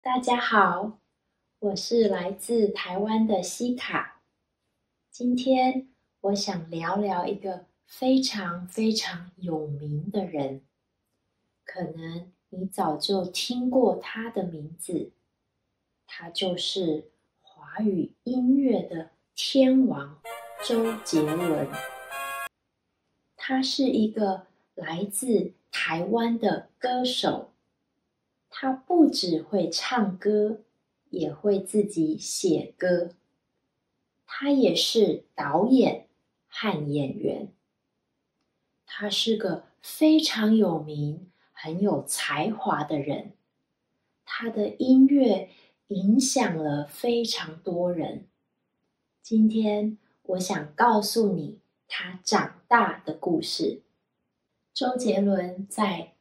大家好，我是来自台湾的西卡。今天我想聊聊一个非常非常有名的人，可能你早就听过他的名字，他就是华语音乐的天王周杰伦。他是一个来自台湾的歌手，他不只会唱歌，也会自己写歌。他也是导演和演员。他是个非常有名、很有才华的人。他的音乐影响了非常多人。今天我想告诉你他长大的故事。周杰伦在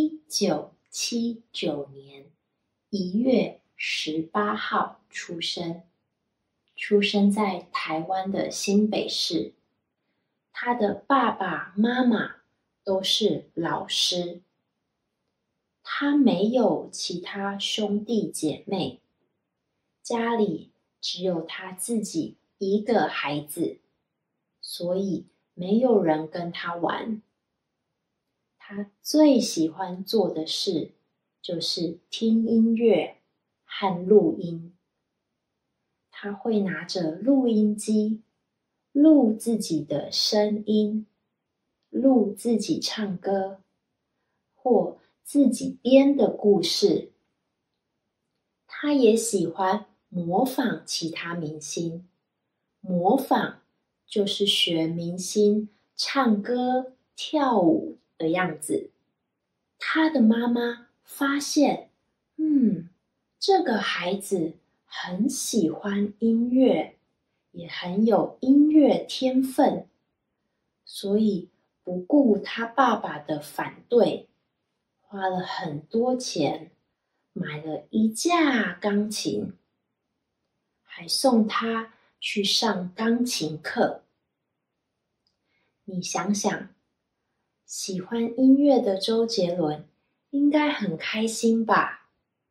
1979年1月18号出生在台湾的新北市。他的爸爸妈妈都是老师。他没有其他兄弟姐妹，家里只有他自己一个孩子，所以没有人跟他玩。他最喜欢做的事就是听音乐和录音。他会拿着录音机录自己的声音，录自己唱歌，或自己编的故事。他也喜欢模仿其他明星。模仿就是学明星唱歌、跳舞的样子。他的妈妈发现，这个孩子很喜欢音乐，也很有音乐天分，所以不顾他爸爸的反对，花了很多钱买了一架钢琴，还送他去上钢琴课。你想想，喜欢音乐的周杰伦应该很开心吧？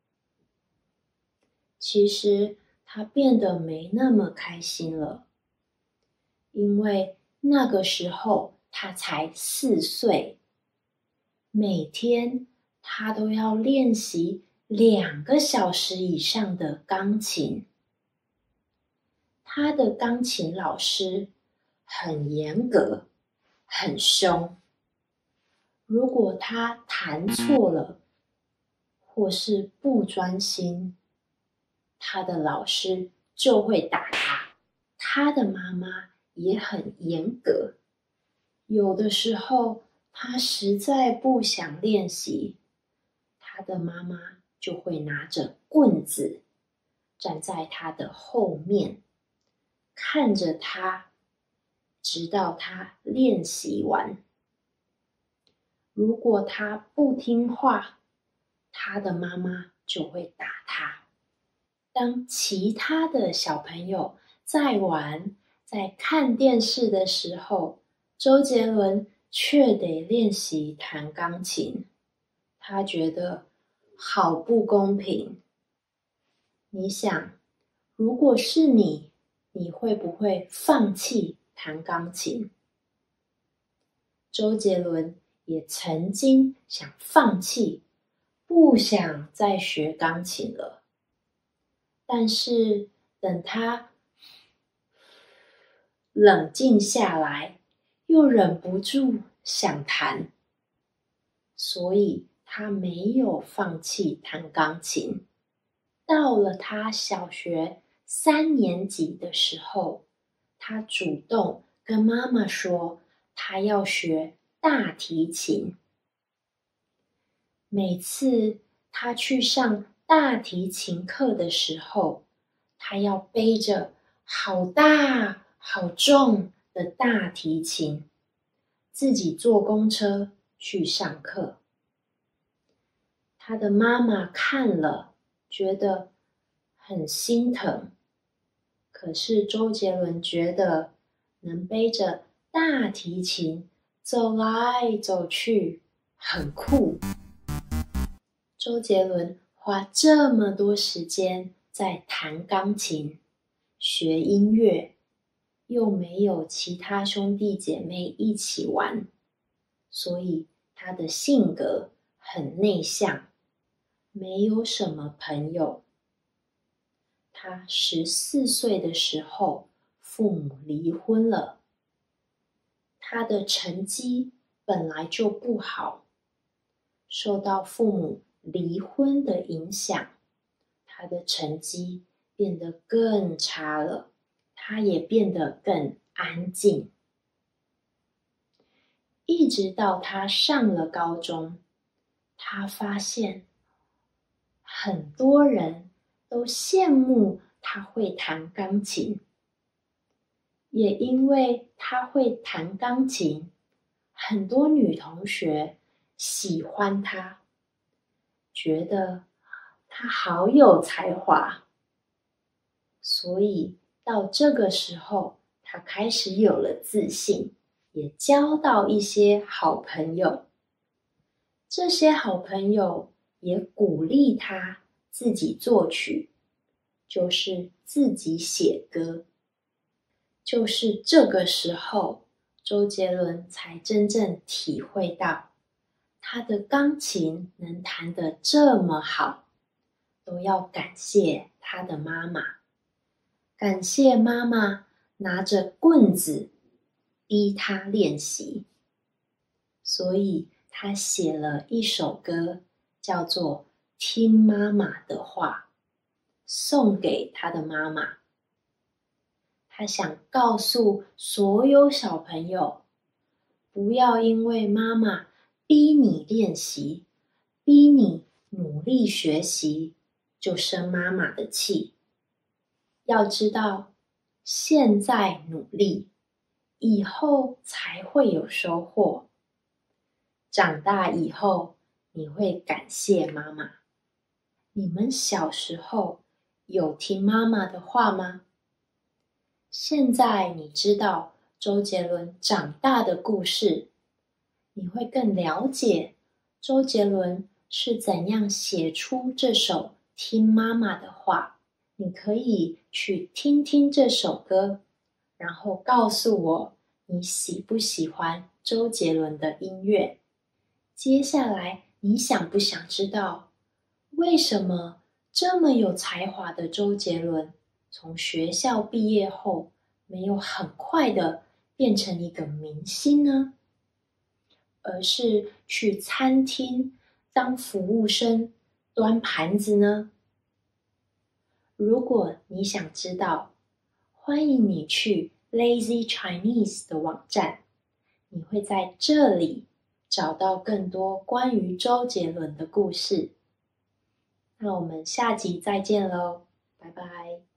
其实他变得没那么开心了，因为那个时候他才4岁，每天他都要练习2个小时以上的钢琴。他的钢琴老师很严格，很凶。如果他弹错了，或是不专心，他的老师就会打他。他的妈妈也很严格，有的时候他实在不想练习，他的妈妈就会拿着棍子站在他的后面，看着他，直到他练习完。如果他不听话，他的妈妈就会打他。当其他的小朋友在玩、在看电视的时候，周杰伦却得练习弹钢琴。他觉得好不公平。你想，如果是你，你会不会放弃弹钢琴？周杰伦也曾经想放弃，不想再学钢琴了。但是等他冷静下来，又忍不住想弹，所以他没有放弃弹钢琴。到了他小学3年级的时候，他主动跟妈妈说，他要学大提琴。每次他去上大提琴课的时候，他要背着好大好重的大提琴，自己坐公车去上课。他的妈妈看了，觉得很心疼。可是周杰伦觉得能背着大提琴走来走去很酷。周杰伦花这么多时间在弹钢琴、学音乐，又没有其他兄弟姐妹一起玩，所以他的性格很内向，没有什么朋友。他14岁的时候，父母离婚了。他的成绩本来就不好，受到父母离婚的影响，他的成绩变得更差了，他也变得更安静。一直到他上了高中，他发现很多人都羡慕他会弹钢琴，也因为他会弹钢琴，很多女同学喜欢他，觉得他好有才华。所以到这个时候，他开始有了自信，也交到一些好朋友。这些好朋友也鼓励他自己作曲，就是自己写歌。就是这个时候，周杰伦才真正体会到，他的钢琴能弹得这么好，都要感谢他的妈妈。感谢妈妈拿着棍子逼他练习，所以他写了一首歌，叫做《听妈妈的话》，送给他的妈妈。他想告诉所有小朋友，不要因为妈妈逼你练习，逼你努力学习，就生妈妈的气。要知道，现在努力，以后才会有收获。长大以后，你会感谢妈妈。你们小时候有听妈妈的话吗？现在你知道周杰伦长大的故事，你会更了解周杰伦是怎样写出这首《听妈妈的话》。你可以去听听这首歌，然后告诉我你喜不喜欢周杰伦的音乐。接下来，你想不想知道为什么这么有才华的周杰伦从学校毕业后没有很快的变成一个明星呢？而是去餐厅当服务生端盘子呢？如果你想知道，欢迎你去 Lazy Chinese 的网站，你会在这里找到更多关于周杰伦的故事。那我们下集再见喽，拜拜。